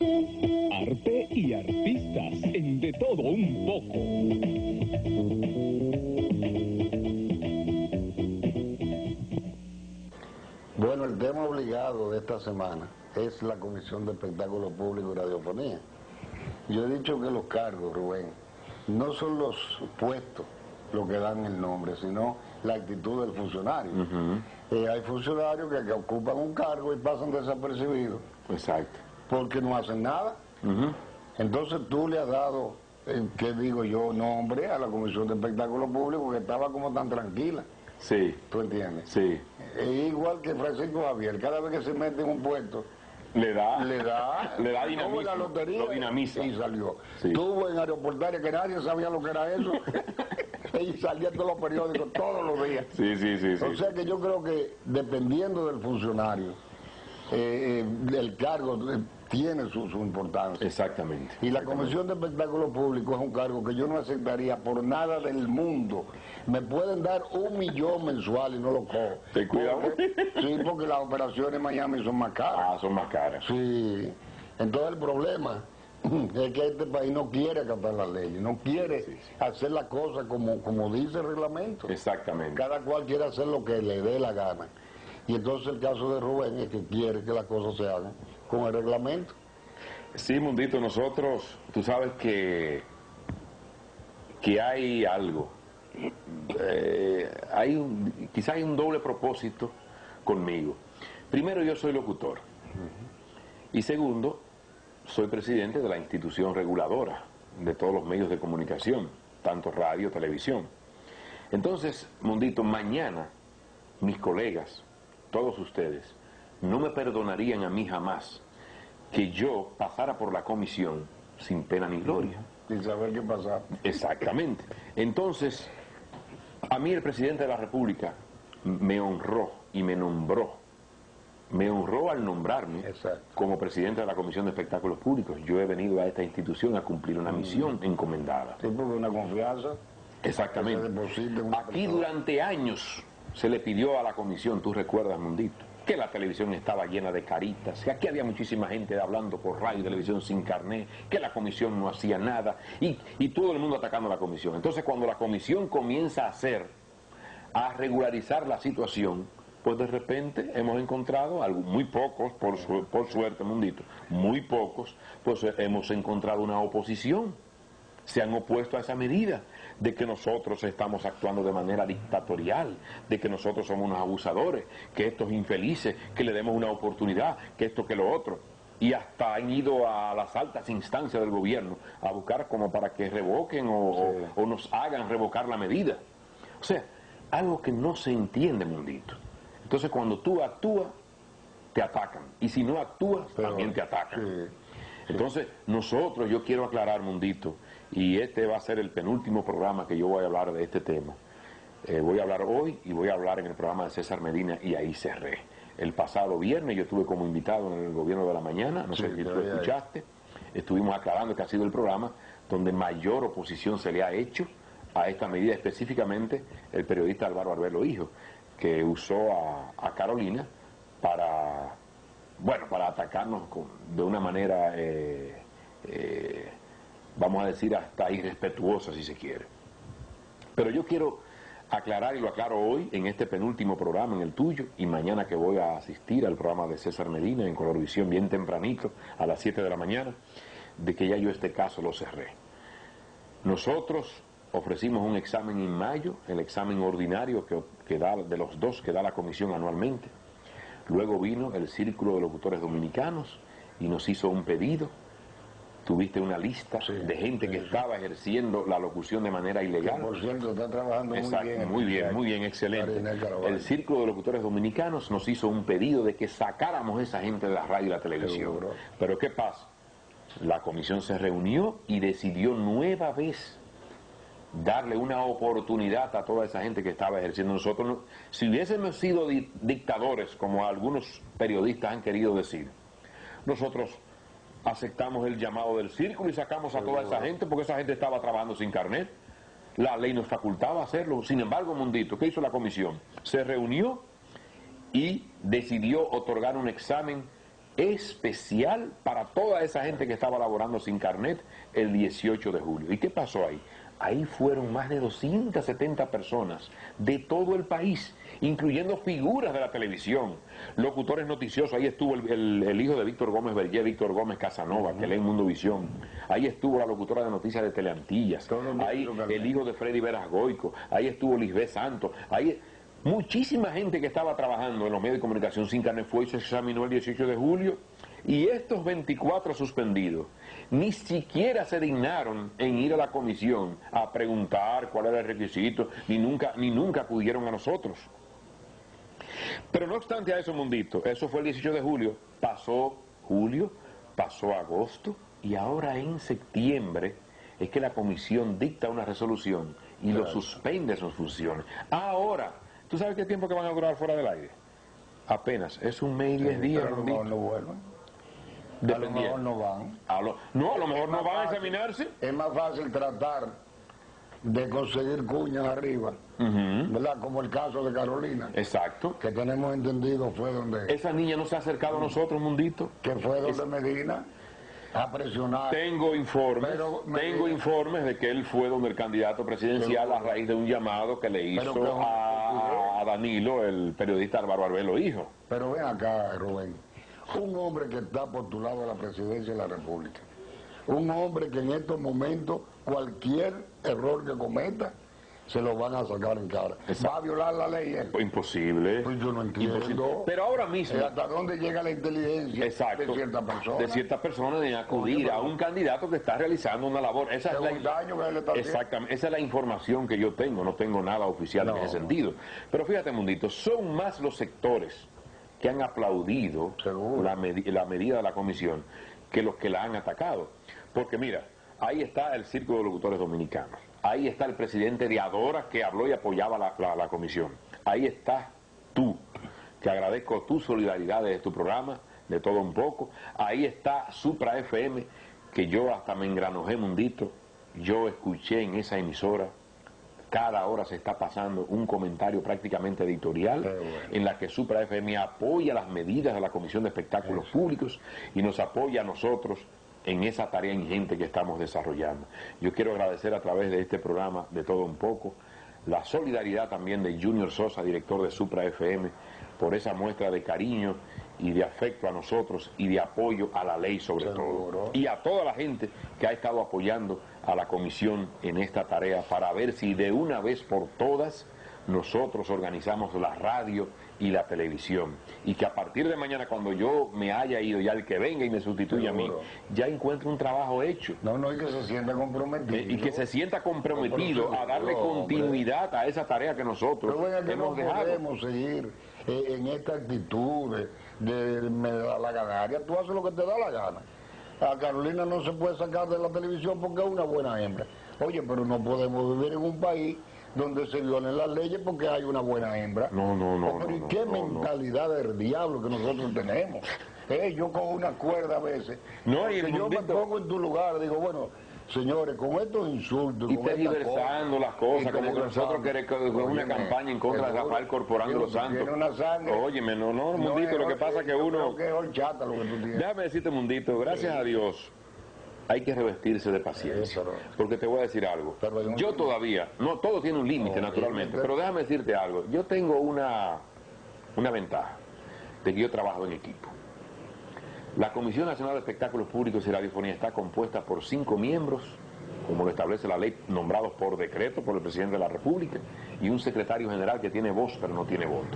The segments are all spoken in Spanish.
Arte y artistas en De Todo Un Poco. Bueno, el tema obligado de esta semana es la Comisión de Espectáculos Públicos y Radiofonía. Yo he dicho que los cargos, Rubén, no son los puestos lo que dan el nombre, sino la actitud del funcionario. Hay funcionarios que ocupan un cargo y pasan desapercibidos. Exacto. Porque no hacen nada. Entonces tú le has dado, ¿qué digo yo?, nombre a la Comisión de Espectáculos Públicos, que estaba como tan tranquila. Sí. ¿Tú entiendes? Sí. Es igual que Francisco Javier, cada vez que se mete en un puesto, le da dinamismo, como la lotería, lo dinamiza. Y salió. Sí. Tuvo en Aeroportaria que nadie sabía lo que era eso, y salía en todos los periódicos todos los días. Sí. O sea que yo creo que dependiendo del funcionario, el cargo tiene su importancia. Exactamente. Y la Comisión de Espectáculos Públicos es un cargo que yo no aceptaría por nada del mundo. Me pueden dar 1 millón mensual y no lo cojo. ¿Te cuidado? Sí, porque las operaciones en Miami son más caras. Ah, son más caras. Sí. Entonces el problema es que este país no quiere acatar las leyes, no quiere hacer las cosas como dice el reglamento. Exactamente. Cada cual quiere hacer lo que le dé la gana. Y entonces el caso de Rubén es que quiere que las cosas se hagan con el reglamento. Sí, Mundito, nosotros, tú sabes que hay algo, quizá hay un doble propósito conmigo. Primero, yo soy locutor. Y segundo, soy presidente de la institución reguladora de todos los medios de comunicación, tanto radio, televisión. Entonces, Mundito, mañana mis colegas, todos ustedes, no me perdonarían a mí jamás que yo pasara por la comisión sin pena ni gloria. Sin saber qué pasaba. Exactamente. Entonces, a mí el presidente de la República me honró y me nombró. Me honró al nombrarme como presidente de la Comisión de Espectáculos Públicos. Yo he venido a esta institución a cumplir una misión encomendada. Sí, porque una confianza. Exactamente. Aquí durante años se le pidió a la comisión, tú recuerdas, Mundito, que la televisión estaba llena de caritas, que aquí había muchísima gente hablando por radio y televisión sin carné, que la comisión no hacía nada, y todo el mundo atacando a la comisión. Entonces, cuando la comisión comienza a regularizar la situación, pues de repente hemos encontrado, muy pocos, por suerte, Mundito, muy pocos, pues hemos encontrado una oposición. Se han opuesto a esa medida de que nosotros estamos actuando de manera dictatorial, de que nosotros somos unos abusadores, que estos infelices, que le demos una oportunidad, que esto, que lo otro. Y hasta han ido a las altas instancias del gobierno a buscar como para que revoquen o nos hagan revocar la medida. O sea, algo que no se entiende, Mundito. Entonces cuando tú actúas, te atacan. Y si no actúas, también te atacan. Entonces, nosotros, yo quiero aclarar, Mundito, y este va a ser el penúltimo programa que yo voy a hablar de este tema. Voy a hablar hoy y voy a hablar en el programa de César Medina y ahí cerré. El pasado viernes yo estuve como invitado en el Gobierno de la Mañana, no sé si tú escuchaste, estuvimos aclarando que ha sido el programa donde mayor oposición se le ha hecho a esta medida, específicamente el periodista Álvaro Arbelo Hijo, que usó a Carolina para atacarnos de una manera, vamos a decir, hasta irrespetuosa, si se quiere. Pero yo quiero aclarar, y lo aclaro hoy, en este penúltimo programa, en el tuyo, y mañana que voy a asistir al programa de César Medina, en Colorvisión, bien tempranito, a las 7 de la mañana, de que ya yo este caso lo cerré. Nosotros ofrecimos un examen en mayo, el examen ordinario que da, de los 2 que da la comisión anualmente. Luego vino el Círculo de Locutores Dominicanos y nos hizo un pedido. Tuviste una lista de gente que estaba ejerciendo la locución de manera ilegal. Que por cierto, está trabajando muy bien, excelente. El Círculo de Locutores Dominicanos nos hizo un pedido de que sacáramos a esa gente de la radio y la televisión. Pero ¿qué pasa? La comisión se reunió y decidió nueva vez darle una oportunidad a toda esa gente que estaba ejerciendo. Nosotros, si hubiésemos sido dictadores, como algunos periodistas han querido decir, nosotros aceptamos el llamado del círculo y sacamos a toda esa gente, porque esa gente estaba trabajando sin carnet. La ley nos facultaba hacerlo. Sin embargo, Mundito, ¿qué hizo la comisión? Se reunió y decidió otorgar un examen especial para toda esa gente que estaba laborando sin carnet el 18 de julio. ¿Y qué pasó ahí? Ahí fueron más de 270 personas de todo el país, incluyendo figuras de la televisión, locutores noticiosos. Ahí estuvo el hijo de Víctor Gómez Berger, Víctor Gómez Casanova, que lee en Mundo Visión. Ahí estuvo la locutora de noticias de Teleantillas. Ahí el hijo de Freddy Veras Goico. Ahí estuvo Lisbeth Santos. Ahí muchísima gente que estaba trabajando en los medios de comunicación sin carnet fue y se examinó el 18 de julio. Y estos 24 suspendidos ni siquiera se dignaron en ir a la comisión a preguntar cuál era el requisito, ni nunca acudieron a nosotros. Pero no obstante a eso, Mundito, eso fue el 18 de julio, pasó julio, pasó agosto, y ahora en septiembre es que la comisión dicta una resolución y lo suspende sus funciones. Ahora, ¿tú sabes qué tiempo que van a durar fuera del aire? Apenas, es 1 mes y 10 días, Mundito. No vuelven. A lo mejor no van. A lo mejor no van a examinarse. Es más fácil tratar de conseguir cuñas arriba, ¿verdad? Como el caso de Carolina. Exacto. Que tenemos entendido fue donde... Esa niña no se ha acercado a nosotros, Mundito. Que fue donde Medina a presionar. Tengo informes de que él fue donde el candidato presidencial a raíz de un llamado que le hizo a Danilo, el periodista Álvaro Arbelo hijo. Pero ven acá, Rubén. Un hombre que está postulado a la presidencia de la República, un hombre que en estos momentos cualquier error que cometa se lo van a sacar en cara. Exacto. ¿Va a violar la ley él? Imposible. Pues yo no entiendo. Imposible. Pero ahora mismo... ¿Hasta dónde llega la inteligencia de ciertas personas? De ciertas personas de acudir a un candidato que está realizando una labor. Esa es exactamente, esa es la información que yo tengo, no tengo nada oficial en ese sentido. Pero fíjate, Mundito, son más los sectores que han aplaudido la medida de la comisión que los que la han atacado. Porque mira, ahí está el Círculo de Locutores Dominicanos, ahí está el presidente de Adora que habló y apoyaba la comisión, ahí estás tú, que agradezco tu solidaridad de tu programa, de todo un poco, ahí está Supra FM, que yo hasta me engranojé, Mundito, yo escuché en esa emisora. Cada hora se está pasando un comentario prácticamente editorial en la que Supra FM apoya las medidas de la Comisión de Espectáculos Públicos y nos apoya a nosotros en esa tarea ingente que estamos desarrollando. Yo quiero agradecer a través de este programa, de todo un poco, la solidaridad también de Junior Sosa, director de Supra FM, por esa muestra de cariño y de afecto a nosotros y de apoyo a la ley sobre todo. Y a toda la gente que ha estado apoyando a la comisión en esta tarea para ver si de una vez por todas nosotros organizamos la radio y la televisión. Y que a partir de mañana, cuando yo me haya ido, ya el que venga y me sustituya a mí, ya encuentre un trabajo hecho. Y que se sienta comprometido. Y que se sienta comprometido a darle continuidad a esa tarea que nosotros hemos dejado. No podemos seguir en esta actitud de me da la ganaria. Tú haces lo que te da la gana. A Carolina no se puede sacar de la televisión porque es una buena hembra. Oye, pero no podemos vivir en un país donde se violen las leyes porque hay una buena hembra. Pero ¿y qué mentalidad del diablo que nosotros tenemos? Yo con una cuerda a veces. Yo me pongo en tu lugar, digo, bueno, señores, con estos insultos y tergiversando las cosas, como que nosotros queremos una campaña en contra de Rafael Corporán de los Santos. Óyeme, Mundito, lo que pasa es que uno... Déjame decirte, Mundito, gracias a Dios hay que revestirse de paciencia, porque te voy a decir algo. Yo todavía, no, todo tiene un límite naturalmente, pero déjame decirte algo. Yo tengo una ventaja de que yo trabajo en equipo. La Comisión Nacional de Espectáculos Públicos y Radiofonía está compuesta por 5 miembros, como lo establece la ley, nombrados por decreto por el presidente de la República, y un secretario general que tiene voz pero no tiene voto.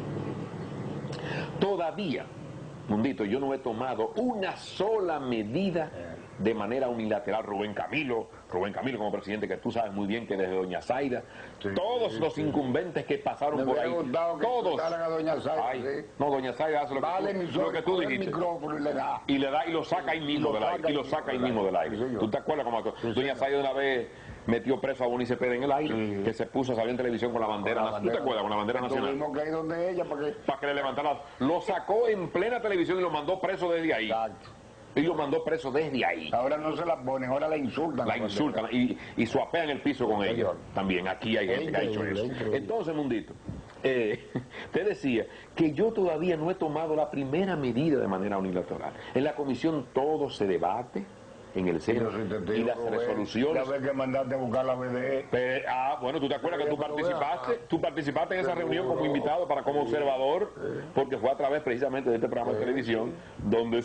Todavía, Mundito, yo no he tomado una sola medida de manera unilateral. Rubén Camilo como presidente, que tú sabes muy bien que desde Doña Zaida, todos los incumbentes que pasaron por ahí, todos. Doña Zaida, Doña Zaida hace lo que tú dijiste. Y le da y lo saca ahí mismo del aire. ¿Tú te acuerdas cómo Doña Zaida una vez metió preso a Bonice Pérez en el aire, que se puso a salir en televisión con la bandera nacional? ¿Tú te acuerdas? Con la bandera nacional. Tuvimos que ir donde ella para que le levantara. Lo sacó en plena televisión y lo mandó preso desde ahí. Exacto. Y lo mandó preso desde ahí. Ahora no se la ponen, ahora la insultan. La insultan y suapean el piso con ella. También aquí hay gente que ha hecho eso. Entonces, Mundito, te decía que yo todavía no he tomado la primera medida de manera unilateral. En la comisión todo se debate en el seno y las resoluciones. La vez que mandaste a buscar la BDE. Bueno, tú te acuerdas que tú participaste en esa reunión como invitado como observador, porque fue a través precisamente de este programa de televisión donde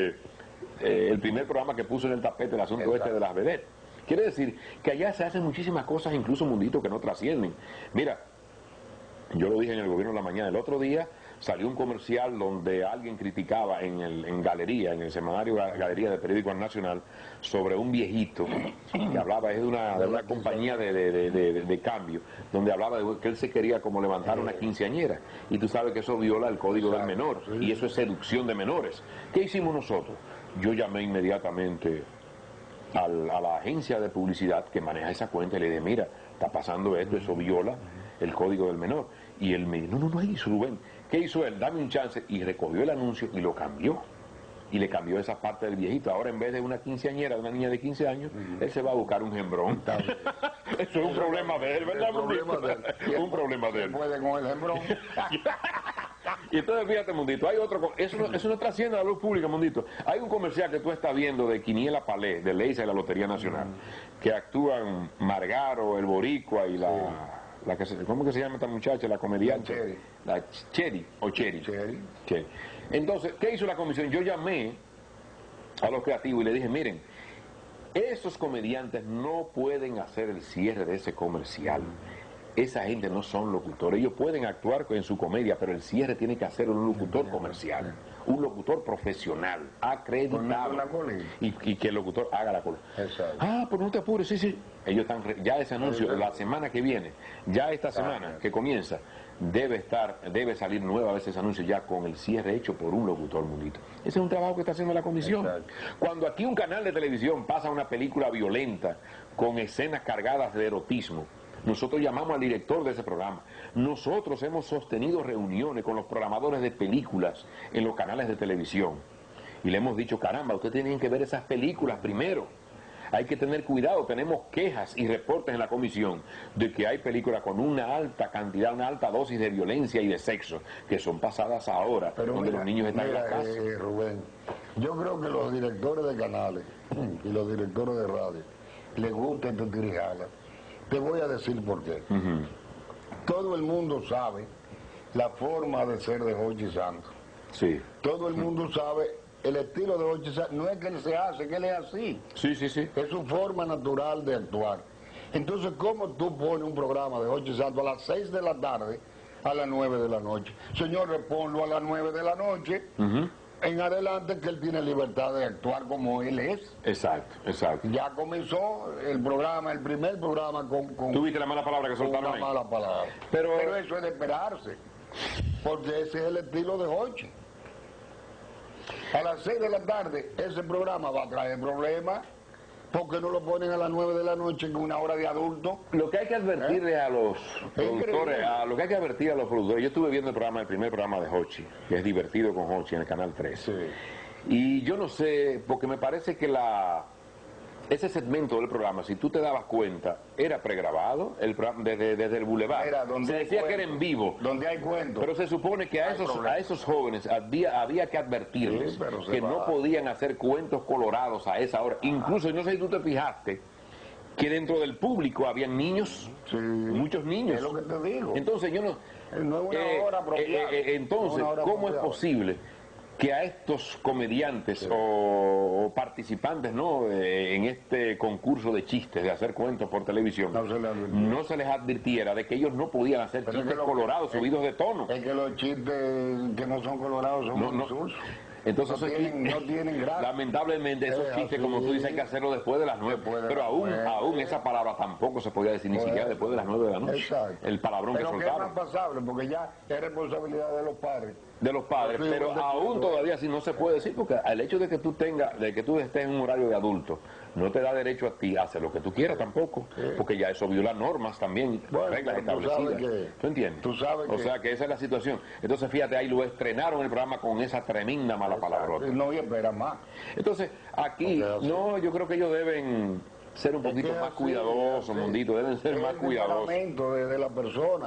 el primer programa que puso en el tapete el asunto este de las vedettes. Quiere decir que allá se hacen muchísimas cosas, incluso Mundito, que no trascienden. Mira, yo lo dije en el Gobierno de la Mañana, el otro día salió un comercial donde alguien criticaba en Galería, en el semanario Galería del Periódico Nacional, sobre un viejito que hablaba de una compañía de cambio, donde hablaba de que él se quería como levantar una quinceañera, y tú sabes que eso viola el código del menor, y eso es seducción de menores. ¿Qué hicimos nosotros? Yo llamé inmediatamente a la agencia de publicidad que maneja esa cuenta y le dije, mira, está pasando esto, eso viola el código del menor. Y él me dijo, no, hizo Rubén. ¿Qué hizo él? Dame un chance. Y recogió el anuncio y lo cambió. Y le cambió esa parte del viejito. Ahora en vez de una quinceañera, una niña de 15 años, él se va a buscar un gembrón. Eso es un problema de él, ¿verdad? Un problema de él. Puede con el gembrón. Y entonces fíjate, Mundito, hay otro, eso no trasciende a la luz pública, Mundito. Hay un comercial que tú estás viendo de Quiniela Palé, de Leisa y la Lotería Nacional, que actúan Margaro, el Boricua y ¿cómo que se llama esta muchacha? La comediante. La Cheri. Entonces, ¿qué hizo la comisión? Yo llamé a los creativos y le dije, miren, esos comediantes no pueden hacer el cierre de ese comercial. Esa gente no son locutores, ellos pueden actuar en su comedia, pero el cierre tiene que hacer un locutor comercial, un locutor profesional, acreditado, y que el locutor haga la cola. Pues no te apures, sí. Ellos están, ya ese anuncio, la semana que viene, ya esta semana que comienza, debe salir nueva vez ese anuncio ya con el cierre hecho por un locutor, Mundito. Ese es un trabajo que está haciendo la comisión. Cuando aquí un canal de televisión pasa una película violenta con escenas cargadas de erotismo, nosotros llamamos al director de ese programa. Nosotros hemos sostenido reuniones con los programadores de películas en los canales de televisión. Y le hemos dicho, caramba, ustedes tienen que ver esas películas primero. Hay que tener cuidado, tenemos quejas y reportes en la comisión de que hay películas con una alta cantidad, una alta dosis de violencia y de sexo, que son pasadas ahora, donde los niños están en la casa. Rubén, yo creo que los directores de canales y los directores de radio les gusta este tirijala. Te voy a decir por qué. Todo el mundo sabe la forma de ser de Jochi Santos. Sí. Todo el mundo sabe el estilo de Jochi Santos. No es que él se hace, que él es así. Sí. Es su forma natural de actuar. Entonces, ¿cómo tú pones un programa de Jochi Santos a las 6 de la tarde a las 9 de la noche? Señor, ponlo a las 9 de la noche. En adelante, que él tiene libertad de actuar como él es. Exacto. Ya comenzó el programa, el primer programa con ¿Tuviste la mala palabra que soltaron ahí? Una mala palabra. Pero eso es de esperarse, porque ese es el estilo de Jochi. A las 6 de la tarde, ese programa va a traer problemas, porque no lo ponen a las 9 de la noche en una hora de adulto. Lo que hay que advertirle a los productores, yo estuve viendo el primer programa de Jochi, que es Divertido con Jochi en el Canal 3. Sí. Y yo no sé, porque me parece que ese segmento del programa, si tú te dabas cuenta, era pregrabado, el programa desde el Boulevard. Se decía que era en vivo. Donde hay cuentos. Pero se supone que a esos jóvenes había que advertirles que no podían hacer cuentos colorados a esa hora. Incluso, no sé si tú te fijaste, que dentro del público habían niños, muchos niños. Es lo que te digo. Entonces yo no... No es una hora apropiada. Entonces, ¿cómo es posible que a estos comediantes o participantes en este concurso de chistes, de hacer cuentos por televisión, no se les advirtiera de que ellos no podían hacer chistes colorados, subidos de tono? Es que los chistes que no son colorados son insulsos. Entonces no tienen gracia. Lamentablemente esos chistes, como tú dices, hay que hacerlo después de las 9. Pero aún esa palabra tampoco se podía decir ni siquiera después de las 9 de la noche. Exacto. El palabrón que soltaron. Pero que es más pasable, porque ya es responsabilidad de los padres. Pero aún todavía sí no se puede decir, porque el hecho de que tú estés en un horario de adulto no te da derecho a ti a hacer lo que tú quieras tampoco, porque ya eso viola normas también, reglas establecidas. ¿Tú entiendes? O sea que esa es la situación. Entonces fíjate, ahí lo estrenaron el programa con esa tremenda mala palabrota. No, y espera más. Entonces aquí, yo creo que ellos deben ser un poquito más cuidadosos, Mundito, deben ser más cuidadosos. El de la persona.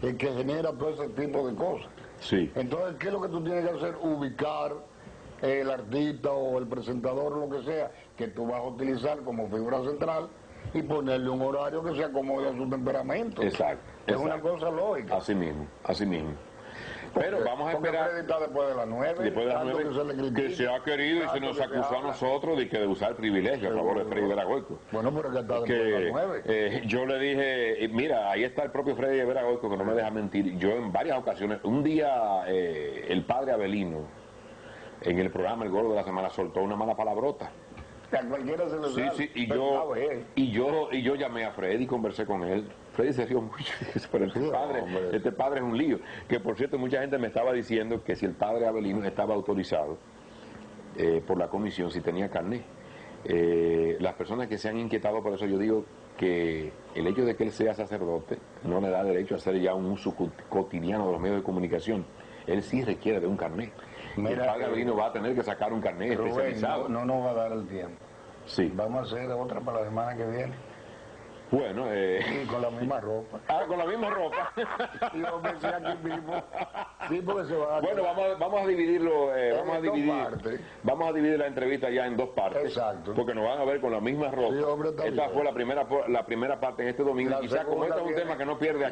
que genera todo ese tipo de cosas. Sí. Entonces, ¿qué es lo que tú tienes que hacer? Ubicar el artista o el presentador, lo que sea, que tú vas a utilizar como figura central y ponerle un horario que se acomode a su temperamento. Exacto. Es una cosa lógica. Así mismo, así mismo. Pero vamos a esperar. Freddy está después de las 9. Después de las 9, que se ha querido y se nos acusó a nosotros de usar el privilegio a favor de Freddy Vera Goico. Bueno, pero que está después de las 9. Yo le dije, mira, ahí está el propio Freddy Vera Goico, que no me deja mentir. Yo en varias ocasiones, un día el padre Avelino, en el programa El Gordo de la Semana, soltó una mala palabrota. A cualquiera se lo Sí, sabe, sí, y yo llamé a Freddy y conversé con él. Freddy se rió mucho, pero este padre es un lío. Que por cierto, mucha gente me estaba diciendo que si el padre Avelino estaba autorizado por la comisión, si tenía carné. Las personas que se han inquietado por eso, yo digo que el hecho de que él sea sacerdote no le da derecho a hacer ya un uso cotidiano de los medios de comunicación. Él sí requiere de un carné. El padre Avelino va a tener que sacar un carné especializado. No nos va a dar el tiempo. Sí. Vamos a hacer otra para la semana que viene. Bueno, y con la misma ropa. Con la misma ropa. Y lo que sea aquí mismo. Sí, porque se va a... Bueno, vamos a dividirlo, vamos a dividir la entrevista ya en dos partes. Exacto. Porque nos van a ver con la misma ropa. Sí, hombre, esta fue la primera parte en este domingo. Quizás como este es un tema que no pierde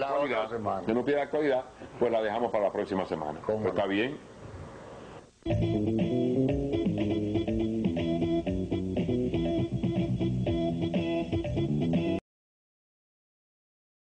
actualidad, pues la dejamos para la próxima semana. ¿Está bien?